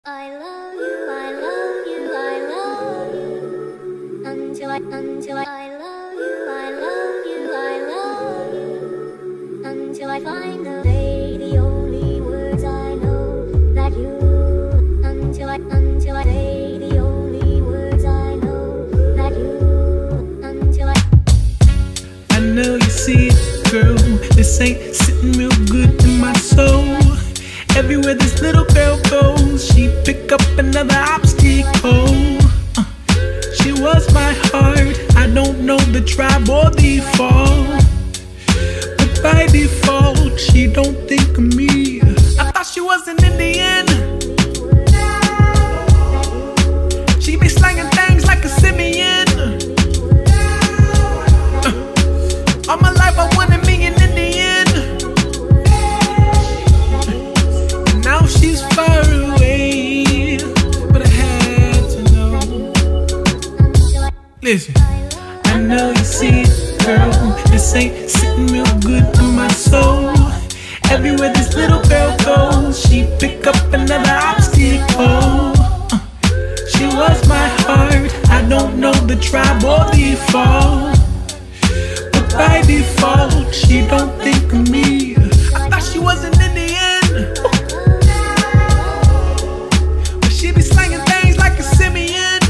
I love you, I love you, I love you until I love you, I love you, I love you until I find the day, the only words I know that you until I say the only words I know that you I know you see it, girl. This ain't sitting real good in my soul. Everywhere this little girl goes, she pick up another obstacle. She was my heart. I don't know the tribe or the fall, but by default, she don't think of me. I thought she was an Indian. She be slanging things like a simian. All my life I wanted me an Indian. Now she's far away, but I had to know. Listen, I know you see it, girl. This ain't sitting real good in my soul. Everywhere this little girl goes, she pick up another obstacle. She was my heart. I don't know the tribe or the fall, but by default, she don't think of me. I thought she was an Indian. She be slanging things like a simian.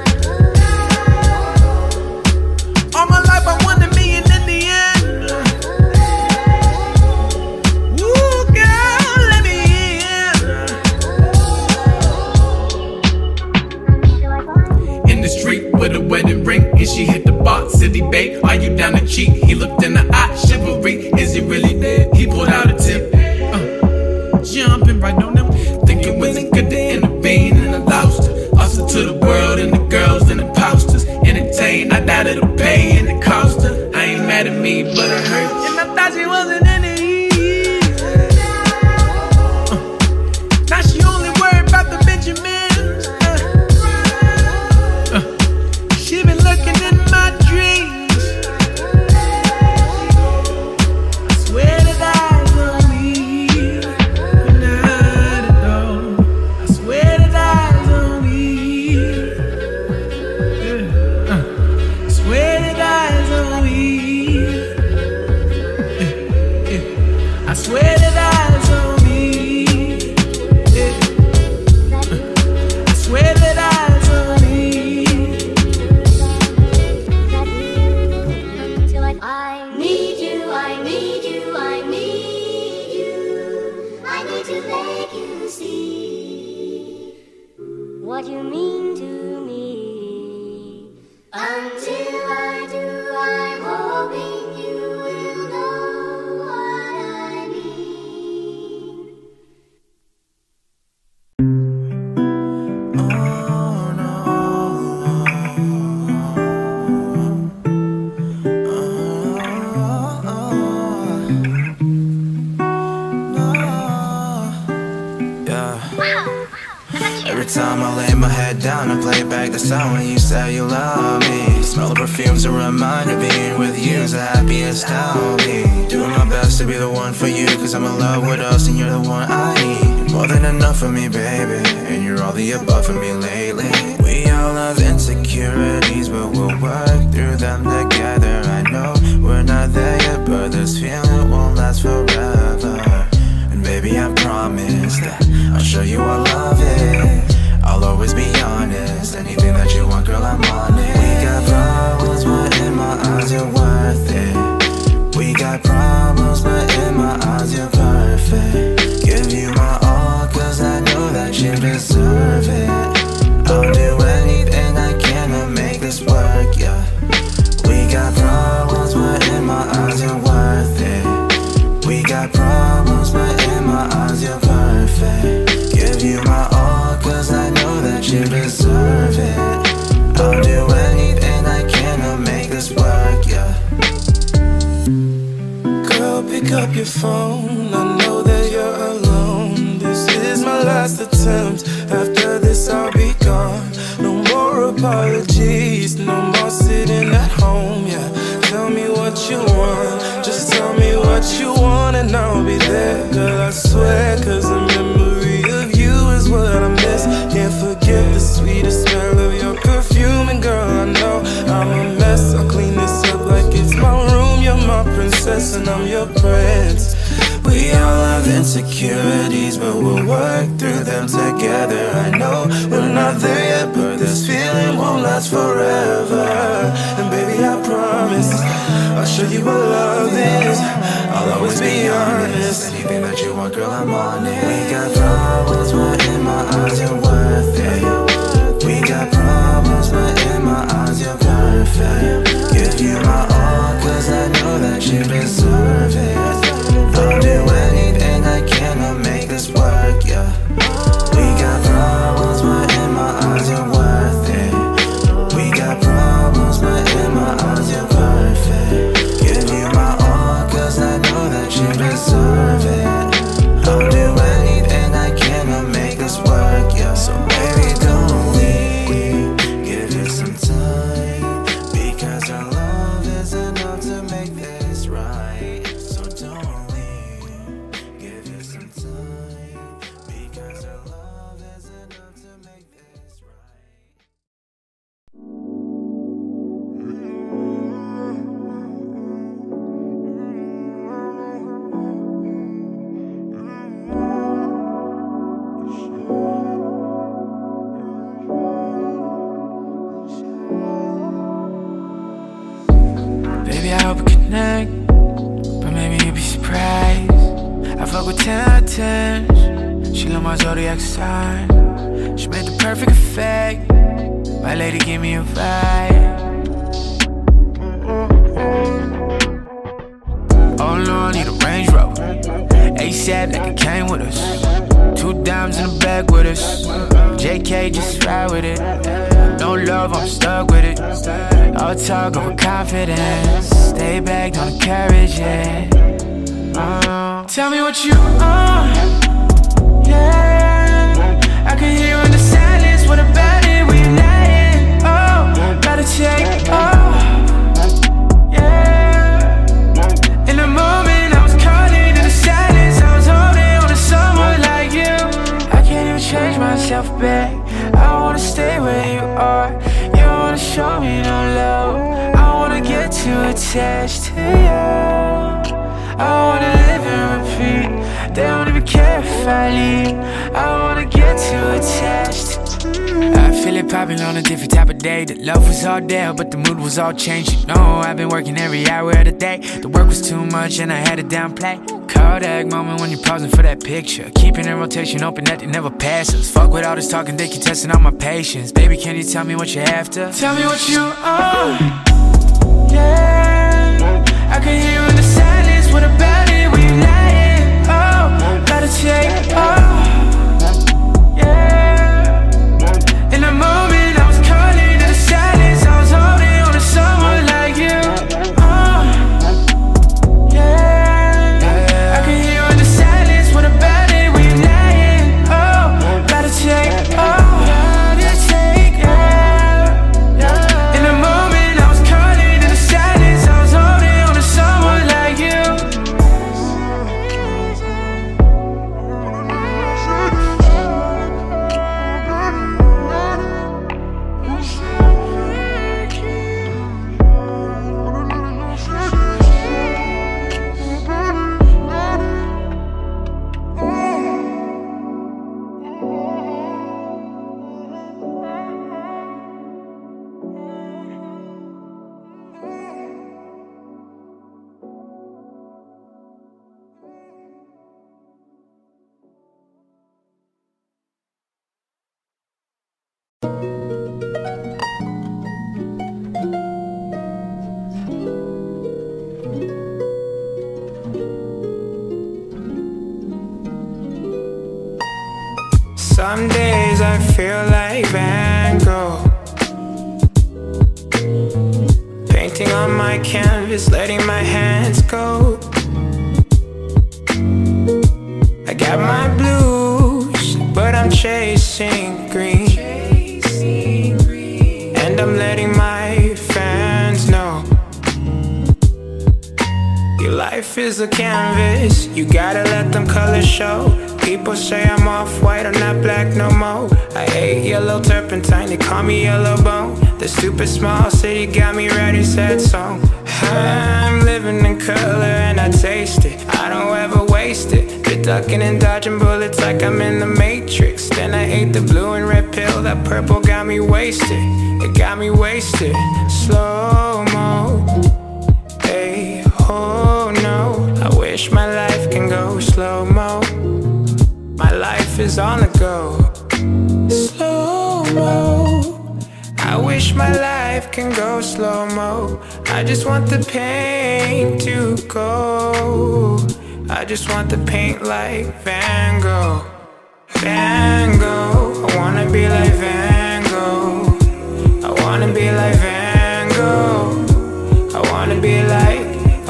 All my life I wanted me an Indian. Ooh, girl, let me in. In the street with a wedding ring, and she hit the bar, city babe, are you down to cheat? He looked in the eye, chivalry, is he really dead? He pulled out a tip, jumping right on them, thinking was it good to intervene, and I lost her to the world and the girls and imposters. Entertain, I doubt it'll pay and it cost her. I ain't mad at me, but it hurt. And I thought she wasn't in it. Now she only worried about the Benjamins. She been looking in my dreams. I swear that eyes on me. Good night at all. I swear that eyes on me. I swear that eyes on me. I swear that eyes on me. I swear that eyes on me. I need you, I need you, I need you. I need to make you see what you mean to me. Until I do, I'm hoping you will know what I mean. Oh no. Every time I lay my head down, I play back the song when you say you love me. Smell the perfumes, a reminder being with you is the happiest I'll be. Doing my best to be the one for you, cause I'm in love with us and you're the one I need. More than enough for me, baby, and you're all the above for me lately. We all have insecurities, but we'll work through them together. I know we're not there yet, but this feeling won't last forever. And baby, I promise that I'll show you I love it. I'll always be honest. Anything that you want, girl, I'm on it. We got problems, but in my eyes you're worth it. We got problems, but in my eyes you're perfect. Give you my all, cause I know that you deserve it. I'll do anything I can to make this work, yeah. We got problems, but in my eyes you're worth it. We got problems, but in my eyes you're perfect. Give you my all, cause I know that you deserve it. I'll do anything I can to make this work, yeah. Girl, pick up your phone, I know that you're alone. This is my last attempt, after this I'll be gone. No more apologies, no more sitting at home, yeah. Tell me what you want, just tell me what you want and I'll be there. Girl, I swear, cause the memory of you is what I miss. fingerprints. We all have insecurities, but we'll work through them together. I know we're not there yet, but this feeling won't last forever. And baby, I promise I'll show you what love is. I'll always be honest. Anything that you want, girl, I'm on it. We got problems, but in my eyes you're worth it. We got problems, but in my eyes you're perfect. Give you my all, cause I know that you deserve it. I'll do anything I can to make this work, yeah. We got problems, but in my eyes you're worth it. We got problems, but in my eyes you're perfect. Give you my all, cause I know that you deserve it. I'll do anything I can to make this work, yeah. So baby, don't leave, give you some time, because our love is enough to make this right. So don't leave, give you some time, because our love is enough to make this right. Baby, I hope we connect, but maybe you'll be surprised. I fuck with 10 out of 10. She love my zodiac sign. She made the perfect effect. My lady gave me a vibe. Oh no, I need a Range Rover. ASAP, that can came with us. 2 dimes in the bag with us. JK, just ride with it. No love, I'm stuck with it. All talk over confidence. Stay back, don't encourage it. Tell me what you want. Yeah, I can hear you in the silence. What about it? We lying. Oh, gotta take off. Yeah, in the moment I was calling, in the silence I was holding on to someone like you. I can't even change myself back. I wanna stay where you are. You wanna show me no love. I wanna get too attached to you. I wanna live and repeat. They don't even care if I leave. I wanna get too attached. I feel it popping on a different type of day. The love was all there, but the mood was all changed. You know, I've been working every hour of the day. The work was too much and I had to downplay. Kodak moment when you're pausing for that picture. Keeping in rotation, hoping that they never passes. Fuck with all this talking, they keep testing on my patience. Baby, can you tell me what you're after? Tell me what you own. Yeah, I can hear you in the silence. What about it? We lying. Oh, gotta take off. Yeah, in the moment I was calling, in the silence I was holding on to someone like you. Yeah, I can hear you in the silence. What about it? We lying. Oh, gotta take off. In the moment I was calling, in the silence I was holding on to someone like you. Some days I feel like Van Gogh, painting on my canvas, letting my hands go. I got my blues, but I'm chasing green, and I'm letting my fans know. Your life is a canvas, you gotta let them colors show. People say I'm off-white, I'm not black no more. I ate yellow turpentine, they call me yellow bone. The stupid small city got me writing sad song. I'm living in color and I taste it. I don't ever waste it. Been ducking and dodging bullets like I'm in the Matrix. Then I ate the blue and red pill. That purple got me wasted. It got me wasted. Slow-mo. Hey, oh no. I wish my life can go slow-mo. My life is on the go. Slow-mo. I wish my life can go slow-mo. I just want the pain to go. I just want the paint like Van Gogh. Van Gogh, I wanna be like Van Gogh. I wanna be like Van Gogh. I wanna be like,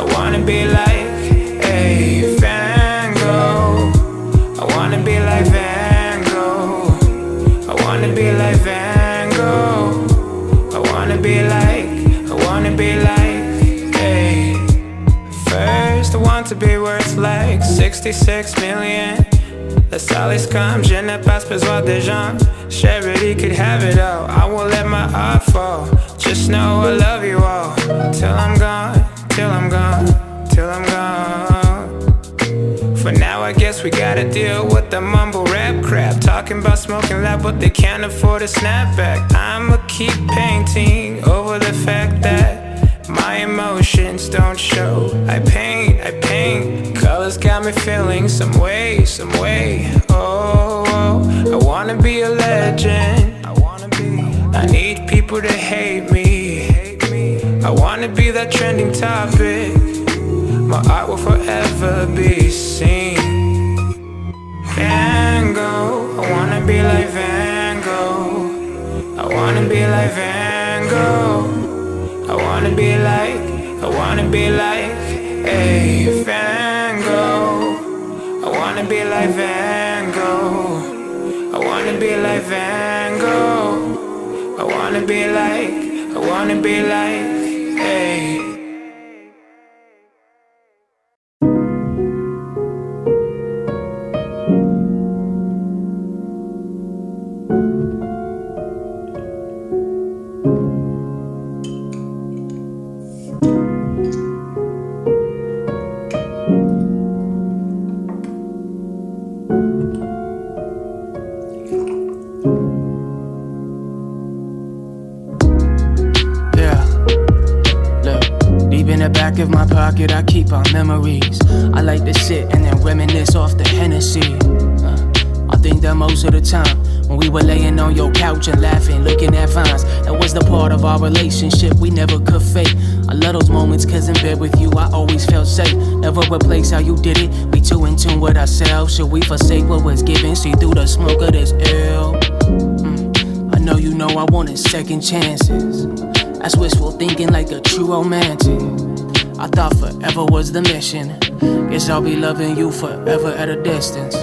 hey, Van Gogh. I wanna be like Van Gogh. I wanna be like Van Gogh. I wanna be like, hey. First I want to be worth like 66 million. La salice comme je n'ai pas besoin de gens. Charity could have it all. I won't let my art fall. Just know I love you all. Till I'm gone, till I'm gone, till I'm gone. For now I guess we gotta deal with the mumble rap crap. Talking about smoking loud but they can't afford a snapback. I'ma keep painting over the fact that my emotions don't show. I paint, colors got me feeling some way. Oh, I wanna be a legend. I need people to hate me. I wanna be that trending topic. My art will forever be seen. Van Gogh, I wanna be like Van Gogh. I wanna be like Van Gogh. I wanna be like, hey, Van Gogh. I wanna be like Van Gogh. I wanna be like Van Gogh. I wanna be like, hey. Back of my pocket, I keep our memories. I like to sit and then reminisce off the Hennessy. I think that most of the time when we were laying on your couch and laughing, looking at vines, that was the part of our relationship we never could fake. I love those moments cause in bed with you I always felt safe. Never replace how you did it, we too in tune with ourselves. Should we forsake what was given, see through the smoke of this ill? I know you know I wanted second chances. That's wishful thinking like a true romantic. I thought forever was the mission. Guess I'll be loving you forever at a distance.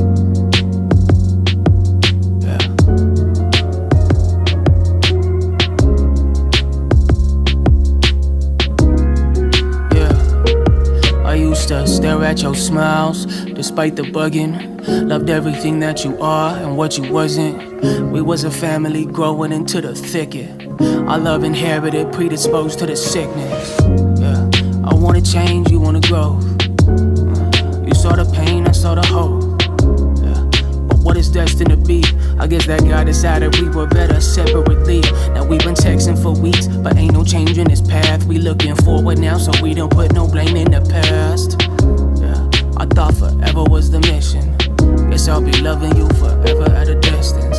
I used to stare at your smiles, despite the bugging. Loved everything that you are and what you wasn't. We was a family growing into the thicket. Our love inherited, predisposed to the sickness. I wanna change, you wanna grow. You saw the pain, I saw the hope. But what is destined to be? I guess that God decided we were better separately. Now we've been texting for weeks, but ain't no change in this path. We looking forward now, so we don't put no blame in the past. I thought forever was the mission. Guess I'll be loving you forever at a distance.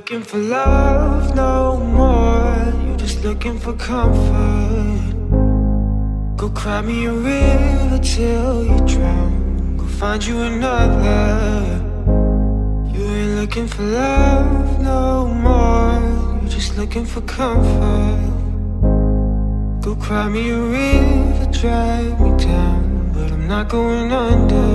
looking for love no more. You're just looking for comfort. Go cry me a river till you drown. Go find you another. You ain't looking for love no more. You're just looking for comfort. Go cry me a river, drag me down, but I'm not going under.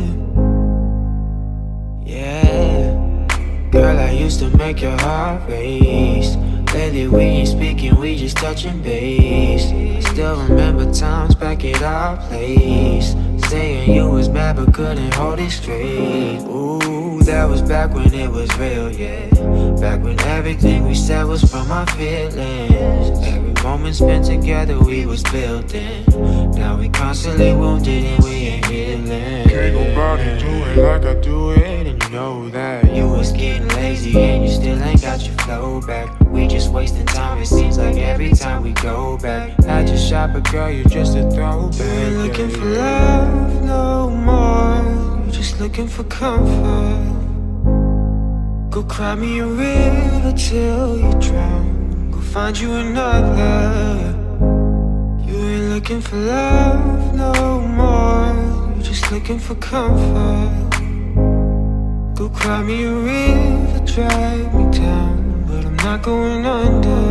Yeah, girl, I used to make your heart race. Lately we ain't speaking, we just touching base. I still remember times back at our place, saying you was mad but couldn't hold it straight. Ooh, that was back when it was real, yeah. Back when everything we said was from our feelings. Every moment spent together we was building. Now we constantly wounded and we ain't healing. Can't go about and do it like I do it. And you know that you was getting lazy and you still ain't got your flow back. We just wasting time, it seems like every time we go back. I just shop, but girl, you're just a throwback. You ain't looking for love no more. You're just looking for comfort. Go cry me a river till you drown. Go find you another. You ain't looking for love no more. You're just looking for comfort. Go cry me a river, drag me down, but I'm not going under.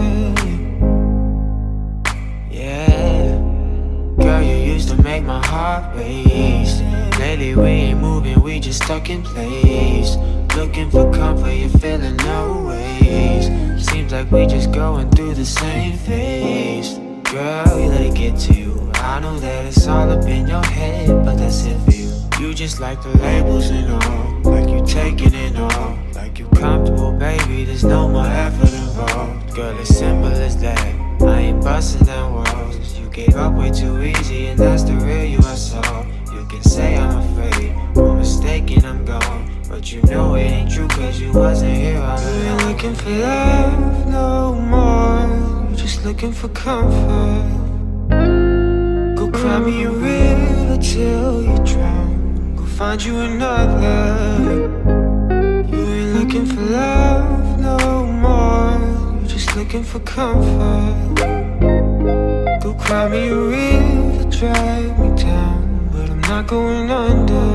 Yeah, girl, you used to make my heart race. Lately we ain't moving, we just stuck in place. Looking for comfort, you're feeling no ways. Seems like we just going through the same phase. Girl, you let it get to you. I know that it's all up in your head, but that's it for you. You just like the labels and all, like you taking it all. Like you comfortable, baby, there's no more effort involved. Girl, it's simple as that, I ain't busting down walls. You gave up way too easy and that's the real you I saw. You can say I'm afraid, or mistaken I'm gone, but you know it ain't true cause you wasn't here all along. You ain't looking for love no more. You're just looking for comfort. Go cry me a river till you drown. Go find you another. You ain't looking for love no more. You're just looking for comfort. Go cry me a river, drag me down, but I'm not going under.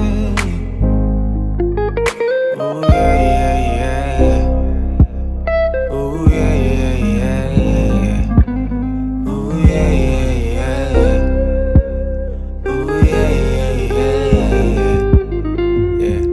Oh yeah, yeah, yeah. Oh yeah, yeah, yeah, yeah. Oh yeah, yeah, yeah. Oh yeah, yeah, yeah, yeah.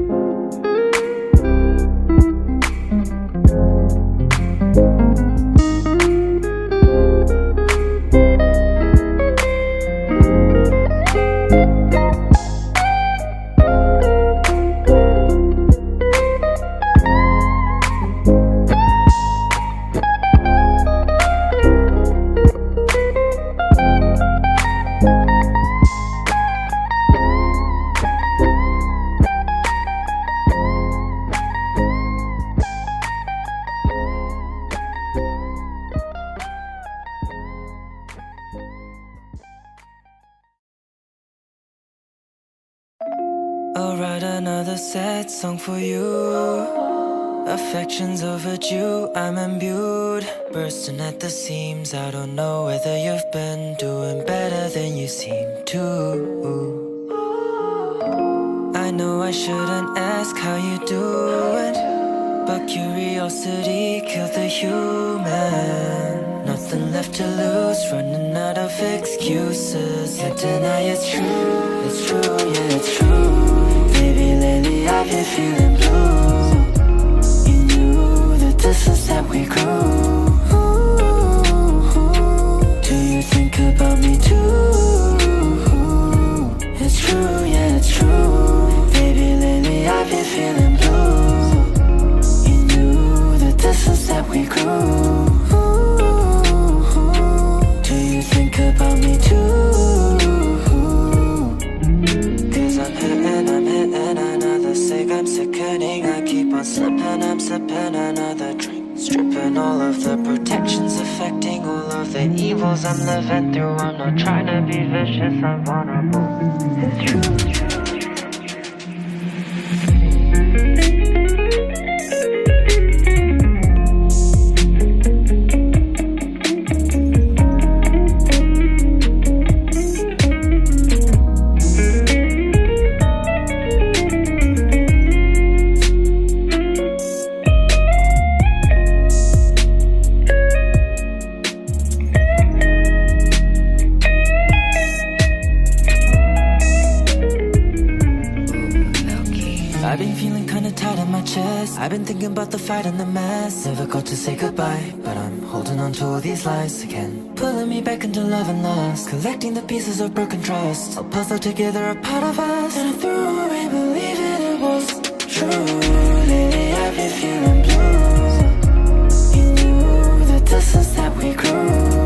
I'll write another sad song for you. Affections overdue, I'm imbued, bursting at the seams. I don't know whether you've been doing better than you seem to. I know I shouldn't ask how you doing, but curiosity killed the human. Nothing left to lose, running out of excuses. Can't deny it's true, it's true, yeah it's true. Baby, lately I've been feeling blue. You knew the distance that we grew. Do you think about me too? It's true, yeah it's true. Baby, lately I've been feeling blue. You knew the distance that we grew. Do you think about me too? I'm sickening, I keep on slipping, I'm sipping another drink, stripping all of the protections, affecting all of the evils I'm living through. I'm not trying to be vicious, I'm vulnerable. It's true, it's true. I've been feeling kinda tight on my chest. I've been thinking about the fight and the mess. Never got to say goodbye, but I'm holding on to all these lies again, pulling me back into love and lust, collecting the pieces of broken trust, all puzzled together a part of us. And I threw away believing it was true. Lately I've been feeling blue. You knew the distance that we grew.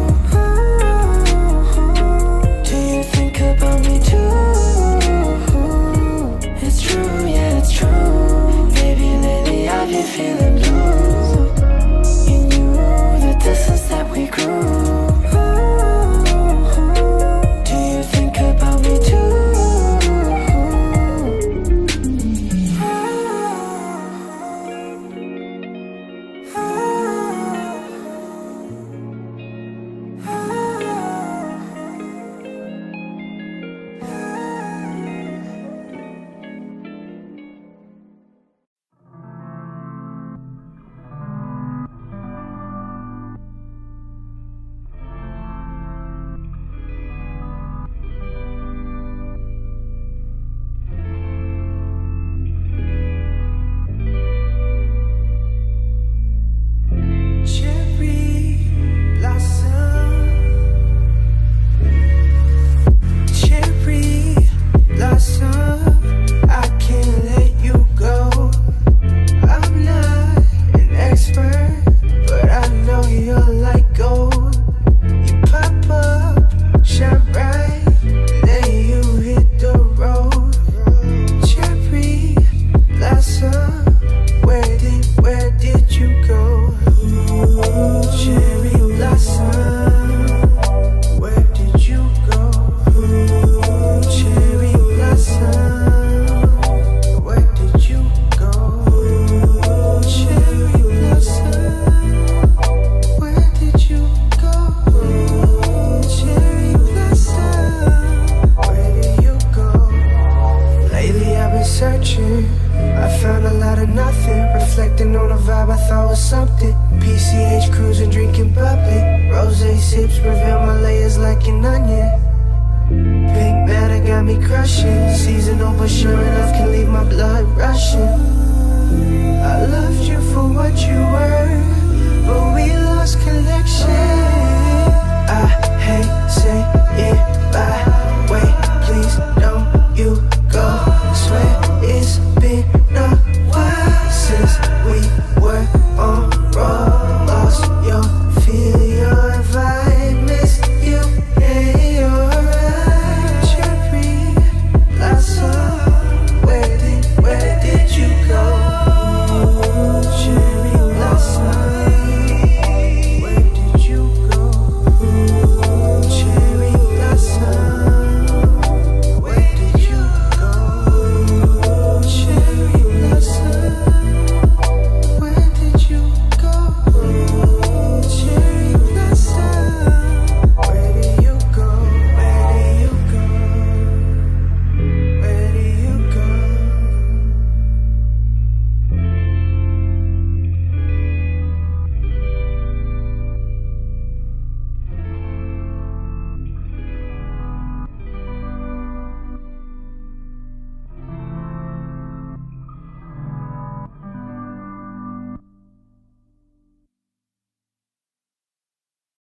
Do you think about me too? It's true, yeah, it's true. Baby, lately I've been feeling blue. You knew the distance that we grew. Do you think about me too? Season over, sure.